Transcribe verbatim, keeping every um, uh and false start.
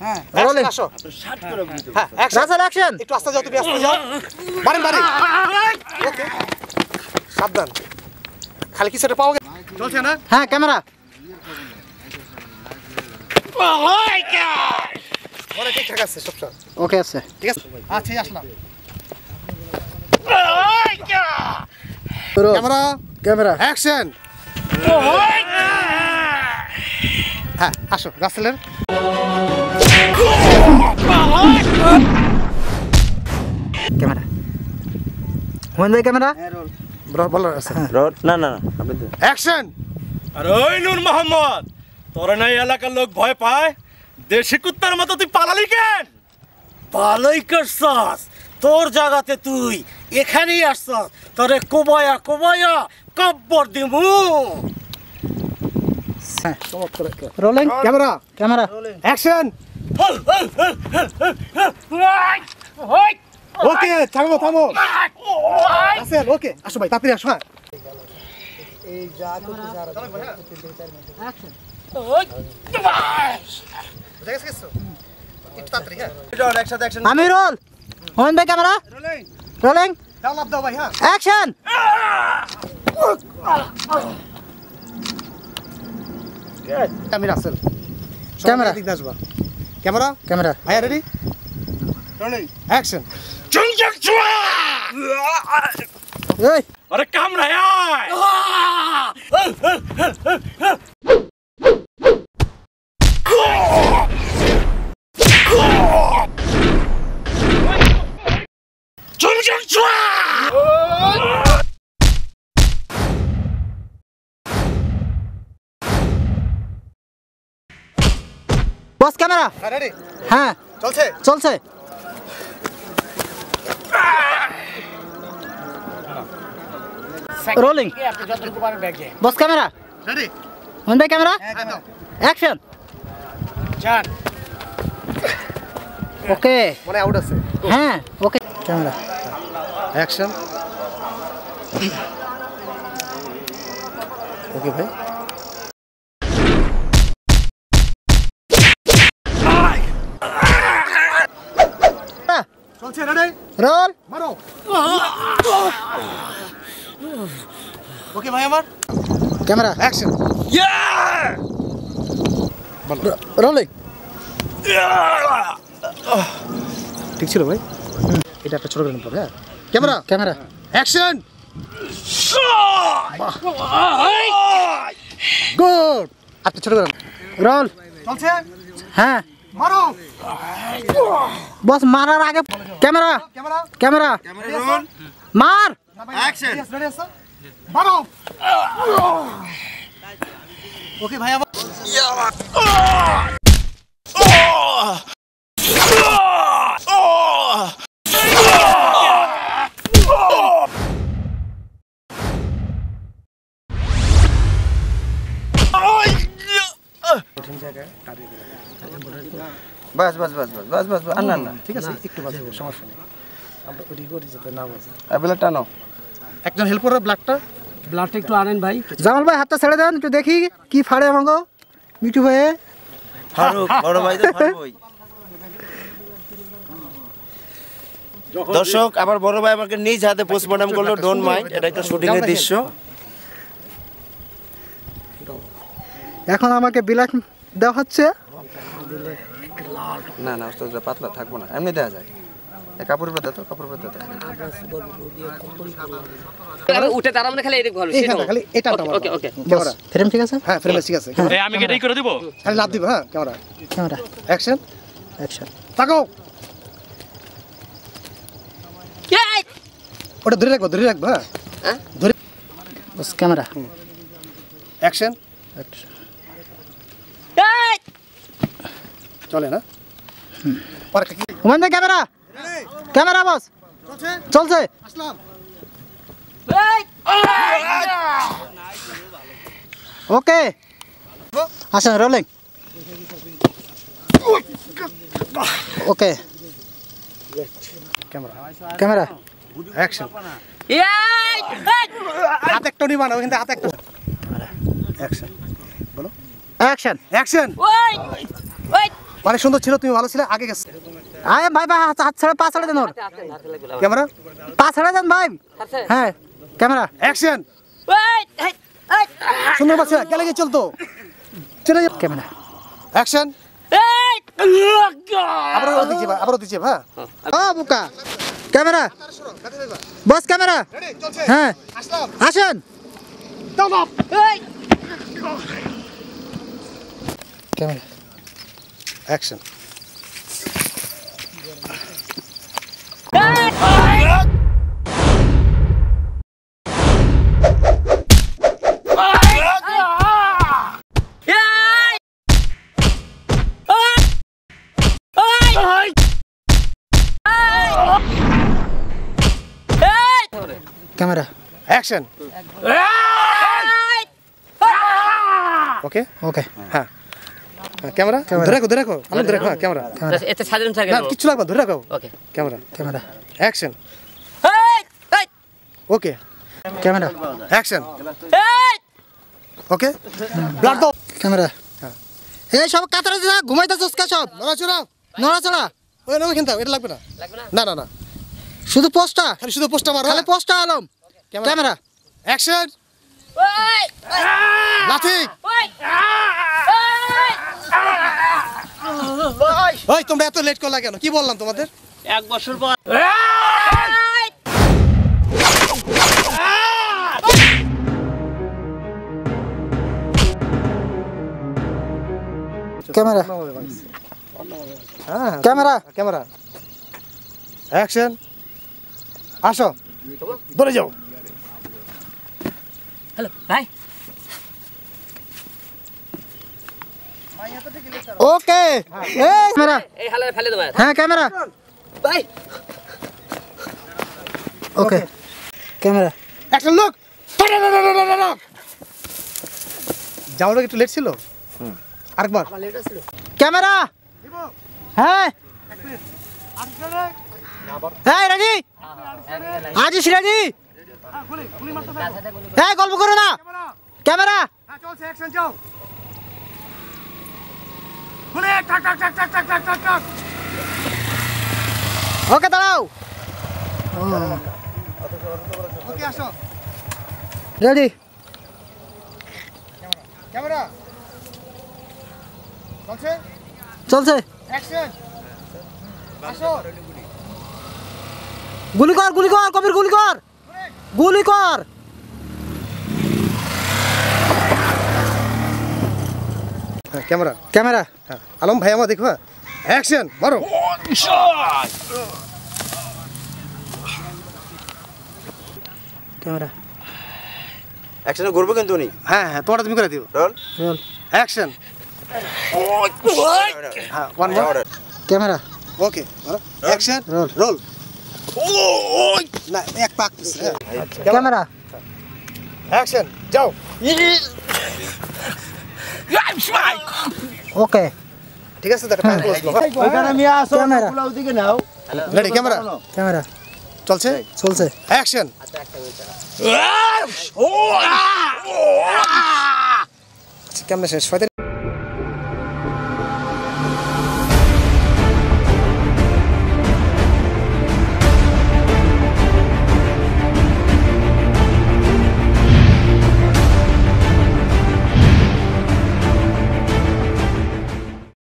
হ্যাঁ রোলিং আসো শার্ট করে বুঝতে হ্যাঁ অ্যাকশন রাসেল অ্যাকশন একটু আস্তে যাও তুমি আস্তে যাও বারেন বারেন ওকে সাবধান খালি কি সেটা পাওয়া চলছে না হ্যাঁ ক্যামেরা বলে ঠিকঠাক আছে সব সব ওকে আছে ঠিক আছে আচ্ছা আসলাম ক্যামেরা ক্যামেরা অ্যাকশন হ্যাঁ আসো রাসেলের ক্যামেরা হুমায়ুন ভাই ক্যামেরা বলো রাসেল রোড না না না আপনি তো অ্যাকশন আরে ওই নূর মোহাম্মদ তোরা না এলাকার লোক ভয় পায় দেশি কুত্তার মতো তুই পালালি কেন পালাই করছস তোর জায়গাতে তুই এখানেই আসছস তোরে কোবায়া কোবায়া কব্বর দিমু rolling camera camera action okay থামো থামো রাসেল ওকে আসো ভাই তাড়াতাড়ি আসো হ্যাঁ এই যা করতে যা অ্যাকশন দেখেছ কিছু একটু তাড়াতাড়ি হ্যাঁ রোল একসাথে অ্যাকশন আমি রোল হুমায়ুন ভাই ক্যামেরা রোলিং রোলিং দাও লাভ দাও ভাই হ্যাঁ অ্যাকশন আমি রাসেল ক্যামেরা। দিক আসবা ক্যামেরা ক্যামেরা ভাইয়া রেডি রোলিং অ্যাকশন চুংচক চুয়া এই আরে কামড়ায় আয় চুংচক চুয়া বস ক্যামেরা রেডি হ্যাঁ চলছে চলছে rolling boss camera ready Humayun ভাই ক্যামেরা অ্যাকশন চার ওকে মনে আউট আছে হ্যাঁ ওকে ক্যামেরা অ্যাকশন ওকে ভাই চলছে রেডি রোল মারো ওকে ভাই আমার ক্যামেরা অ্যাকশন রোলিং ঠিক ছিল ভাই এটা একটা ছোট করে নিতে হবে হ্যাঁ ক্যামেরা ক্যামেরা অ্যাকশন গুড একটা ছোট করে রোল চলছে হ্যাঁ মারো বস মারার আগে ক্যামেরা ক্যামেরা ক্যামেরা ক্যামেরা মার অ্যাকশন রেডি আছে মারো ওকে ভাই আমার বাস বাস বাস বাস বাস বাস বাস না না ঠিক আছে একটু বাজে সমস্যা নেই আমরা ওই করে যেতে না বাজে আবেলা টানো একজন হেল্প করো ব্লাডটা ব্লাডটা একটু আনেন ভাই জামাল ভাই হাতটা ছেড়ে দেন একটু দেখি কি ফাড়ে আমাকে মিঠু ভাই ফারুক বড় ভাই তো ফারুকই দর্শক আবার বড় ভাই আমাকে নিজ হাতে পোস্টমর্টম করলো ডোন্ট মাইন্ড এটা একটা শুটিং এর দৃশ্য এখন আমাকে বিলাস দেওয়া হচ্ছে না না ওস্তাদ পাতলা থাকবো না এমনি দেওয়া যায় এই কাপড়ের পাতা তো কাপড়ের পাতা আমি উঠে দাঁড়াবো না খালি এই ভালো এইখানটা খালি এটা আমার ওকে ওকে ক্যামেরা ফ্রেম ঠিক আছে হ্যাঁ ফ্রেম ঠিক আছে এই আমি কি এটাই করে দিব খালি লাভ দিব হ্যাঁ ক্যামেরা ক্যামেরা অ্যাকশন অ্যাকশন তাকাও ওটা ধরে রাখবো ধরে রাখবো হ্যাঁ ধরে বস ক্যামেরা অ্যাকশন চলে না পরে কি হুমায়ুন ভাই ক্যামেরা ক্যামেরা বস চলছে চলছে আসলাম ওকে আসেন rolling okay camera camera action হাত একটা নিবা না ওখানে হাত একটা অ্যাকশন বলো অ্যাকশন অ্যাকশন অনেক সুন্দর ছিল, তুমি ভালো ছিলে, আগে গেছে। আয় ভাই ভাই হাত হাত ছাড়া পা ছাড়া দেন ওর ক্যামেরা পা ছাড়া দেন ভাই হ্যাঁ ক্যামেরা অ্যাকশন। সুন্দর বাচ্চা গেলে গিয়ে চলতো, চলে যাও। Camera action. আবারও দিচ্ছি ভাই, আবারও দিচ্ছি ভাই। ও বুকা ক্যামেরা বস ক্যামেরা হ্যাঁ আসেন camera action. Camera action. Okay okay হ্যাঁ ক্যামেরা ধরে রাখো, ধরে রাখো, আমি ধরে রাখো। হ্যাঁ ক্যামেরা এতে সাধারণ থাকে না কিছু লাগবে, ধরে রাখো। Okay camera camera action. Okay camera action. Okay blood দাও। ক্যামেরা এই সব কাতারে যা ঘুমাইতেছস কা সব নড়াচড়া, নড়াচড়া ওই নাও কিন্তু এটা লাগবে না। না না না শুধু পোস্টটা খালি শুধু পোস্টটা মারো। খালি পোস্টটা আলম ক্যামেরা অ্যাকশন। লাঠি। ওই তোমরা এত লেট করলা কেন? কি বললাম তোমাদের? এক বছর পর ক্যামেরা হ্যাঁ ক্যামেরা ক্যামেরা অ্যাকশন। আসো ধরে যাও। হ্যালো ভাই ওকে এই ক্যামেরা এই হালে ফেলে দেবো হ্যাঁ ক্যামেরা ভাই ওকে ক্যামেরা অ্যাকশন। লুক যাওয়ার একটু লেট ছিল। আরেকবার ক্যামেরা হ্যাঁ হ্যাঁ রাজি আজিস রাজি হ্যাঁ গল্প করো না ক্যামেরা চলছে অ্যাকশন। যাও গুলি টাক টাক টাক টাক টাক টাক টাক টাক। ওকে দাঁড়াও ওকে আসো রেডি ক্যামেরা চলছে চলছে অ্যাকশন। আসো গুলি কর গুলি কর কবির গুলি কর গুলি কর হ্যাঁ ক্যামেরা ক্যামেরা হ্যাঁ আলম ভাই আমার দেখো। অ্যাকশন মারো। ক্যামেরা একসাথে ঘুরবো কিন্তু উনি। হ্যাঁ হ্যাঁ তোমারটা তুমি করে দিও। Roll roll action. হ্যাঁ ওয়ান মোর। ক্যামেরা ওকে মারো অ্যাকশন। রোল রোল না এক পাক। Camera action. যাও ওকে ঠিক আছে দেখো টাইম ক্লোজ করো। ক্যামেরা রেডি ক্যামেরা ক্যামেরা চলছে চলছে অ্যাকশন। কেমন শেষ?